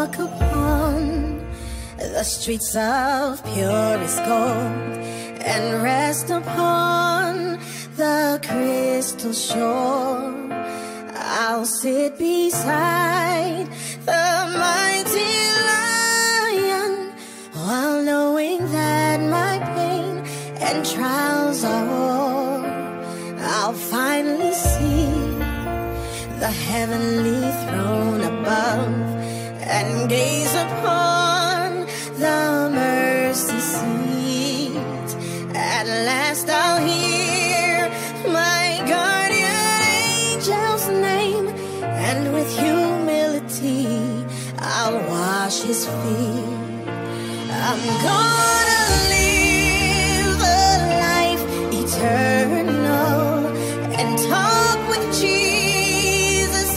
walk upon the streets of purest gold and rest upon the crystal shore. I'll sit beside the mighty lion while knowing that my pain and trials are o'er. I'll finally see the heavenly throne above and gaze upon the mercy seat. At last I'll hear my guardian angel's name, and with humility I'll wash his feet. I'm gonna live a life eternal and talk with Jesus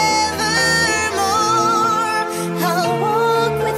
evermore. I'll walk with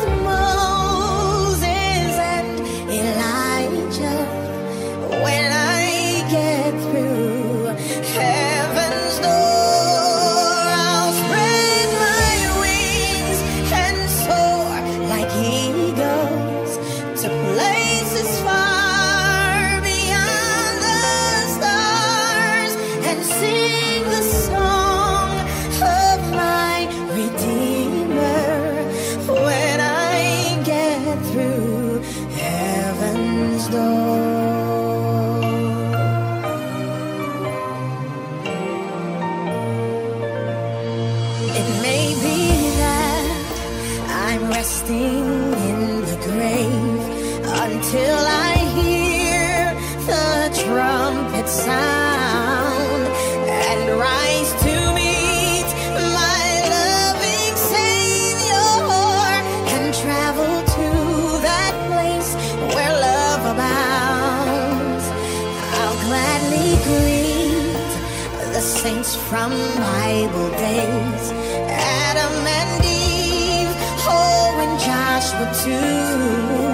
Moses and Elijah when I get through heaven's door. I'll spread my wings and soar like eagles to places far beyond the stars and sing the song of my Redeemer when I get through heaven's door. It may be that I'm resting in the grave until I hear the trumpet sound and rise to meet my loving Savior and travel to that place where love abounds. I'll gladly greet the saints from Bible days, Adam and Eve, oh, and Joshua too.